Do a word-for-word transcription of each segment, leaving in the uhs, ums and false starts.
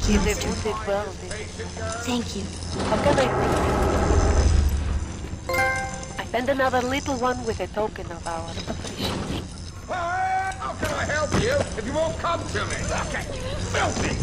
is a wounded world. Thank you. How can I thank you? I send another little one with a token of our appreciation. How can I help you if you won't come to me? Look at you, filthy!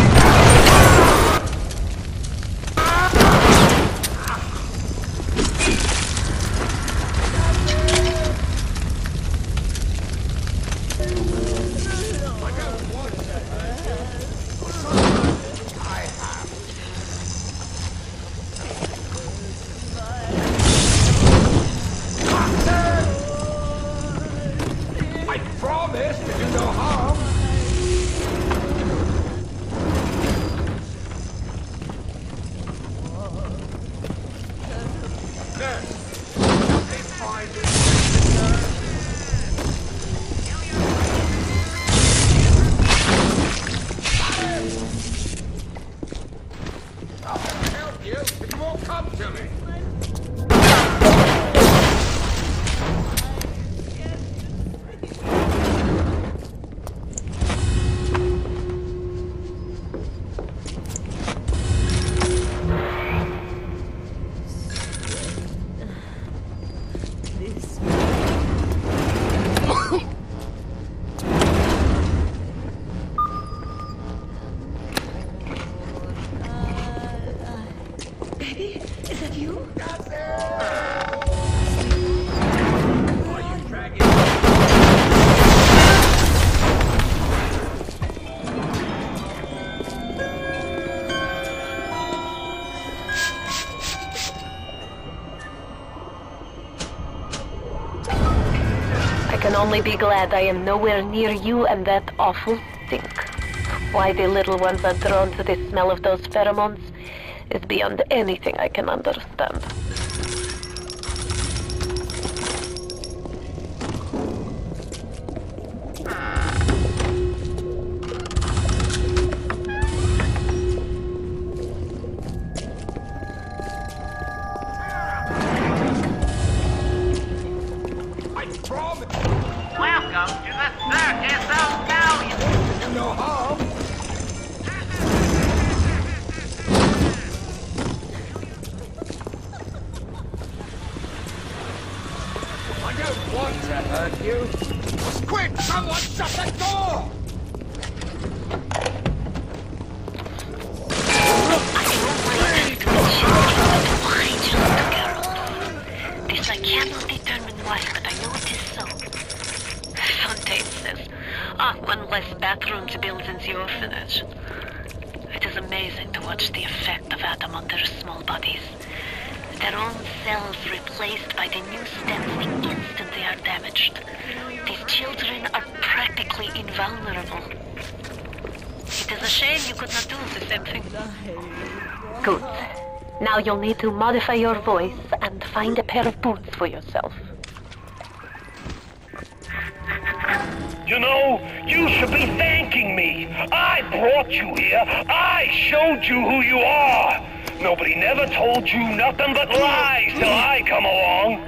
Only be glad I am nowhere near you and that awful stink. Why the little ones are drawn to the smell of those pheromones is beyond anything I can understand. Good. Now you'll need to modify your voice and find a pair of boots for yourself. You know, you should be thanking me. I brought you here. I showed you who you are. Nobody never told you nothing but lies till I come along.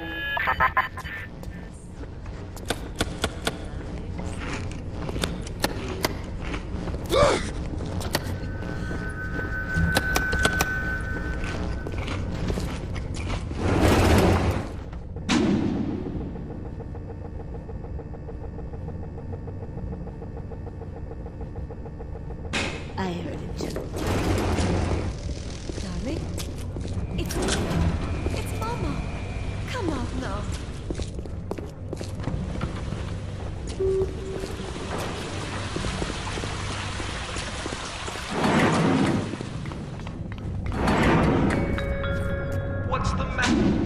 I heard it too. Darling? It's me. It's Mama. Come out now. What's the matter?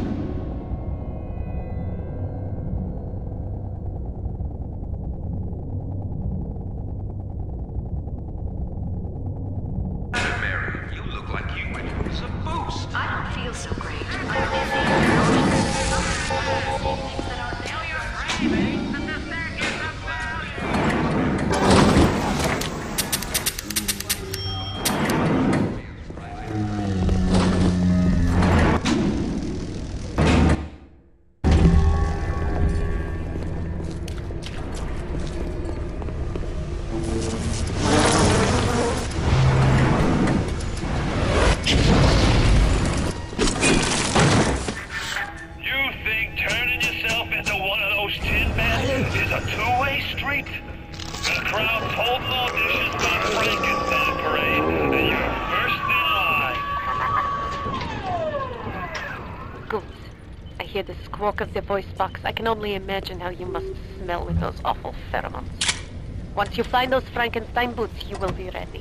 the squawk of the voice box, I can only imagine how you must smell with those awful pheromones. Once you find those Frankenstein boots, you will be ready.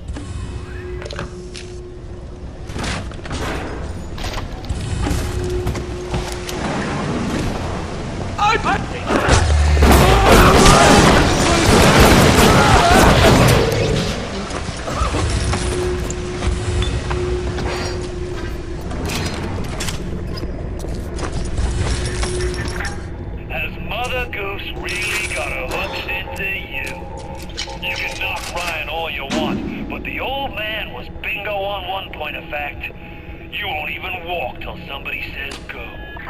Has Mother Goose really got her hooks into you? You can knock Ryan all you want, but the old man was bingo on one point of fact. You won't even walk till somebody says go.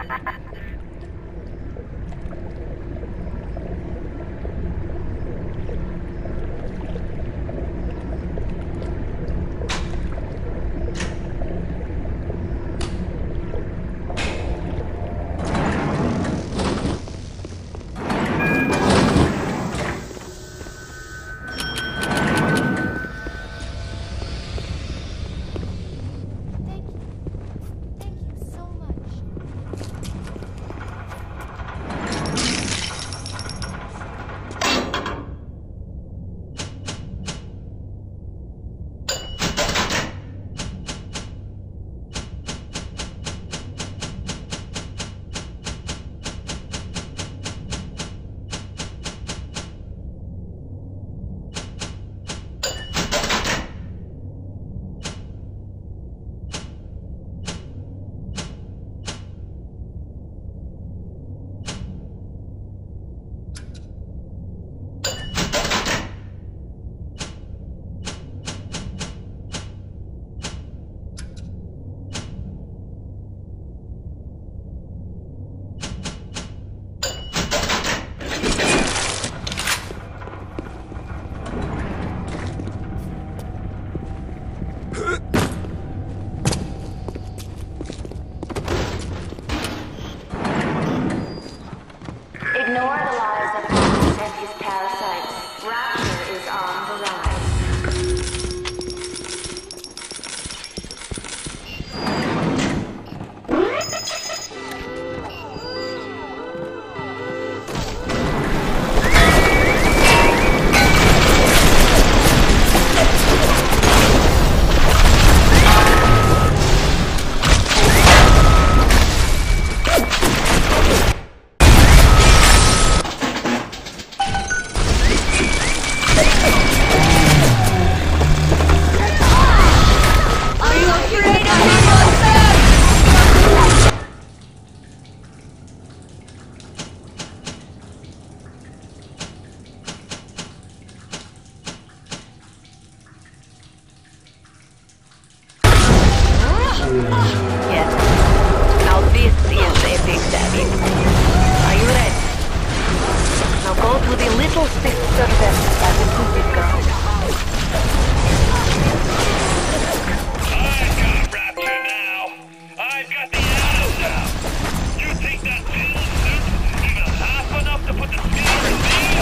Ignore the lies of Hans and his parasites. Rapture is on the rise. Yes. Now this is a big daddy. Are you ready? Now go to the little sister vent by the stupid girl. I've got Rapture now. I've got the atom now. You think that pill suit's even half enough to put the skin in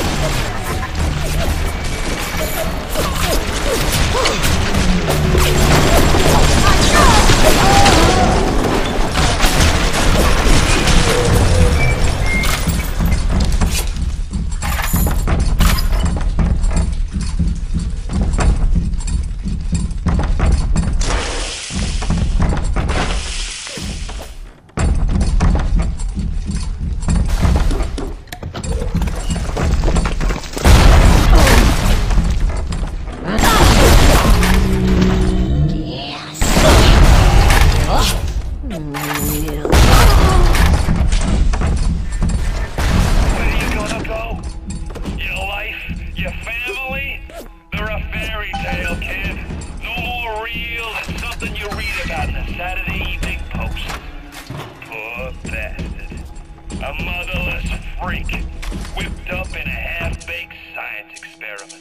Saturday Evening Post. Poor bastard. A motherless freak, whipped up in a half-baked science experiment.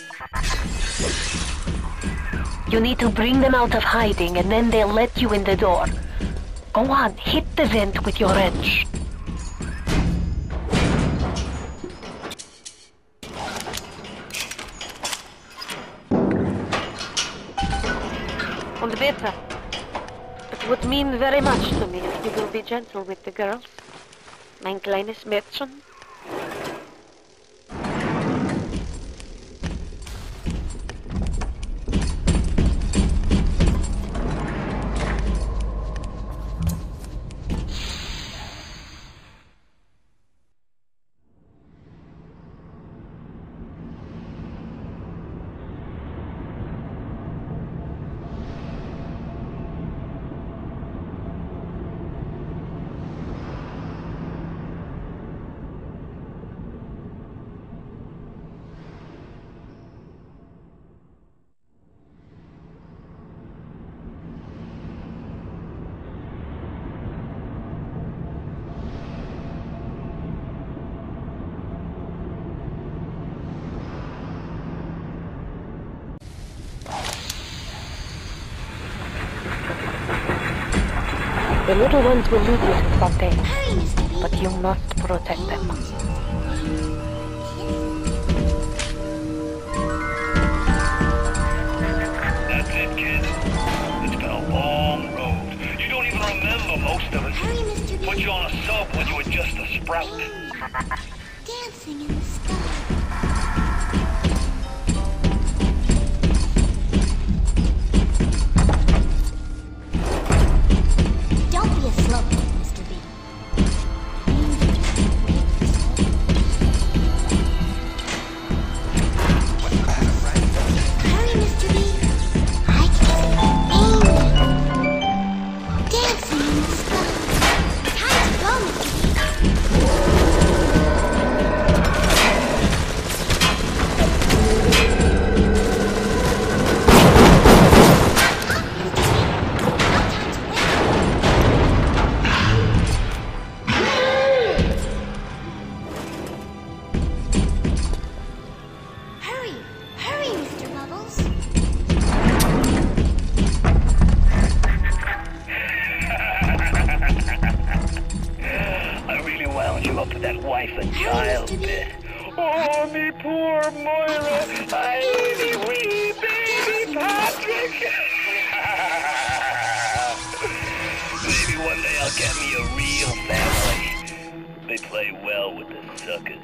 You need to bring them out of hiding and then they'll let you in the door. Go on, hit the vent with your wrench. And better. It would mean very much to me if you will be gentle with the girls. mein kleines Mädchen. The little ones will leave you someday, but you must protect them. That's it, kid. It's been a long road. You don't even remember most of it. Put you on a sub when you were just a sprout. Dancing in the sky. Oh, me poor Moira. I wee baby Patrick. Maybe one day I'll get me a real family. They play well with the suckers.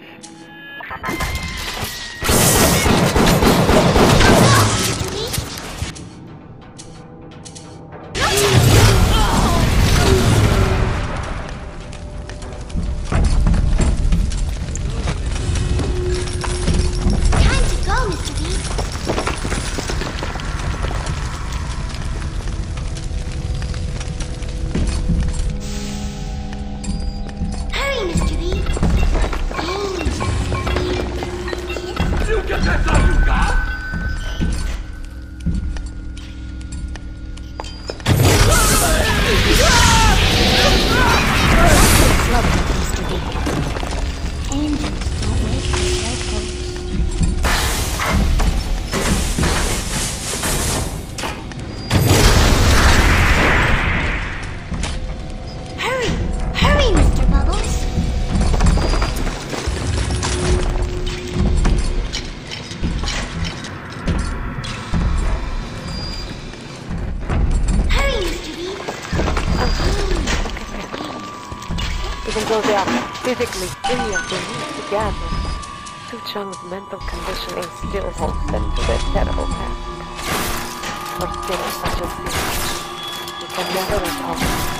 Even though they are physically free of the need together, Suchong's mental conditioning still holds them to their terrible past. For sins such as this, we can never atone.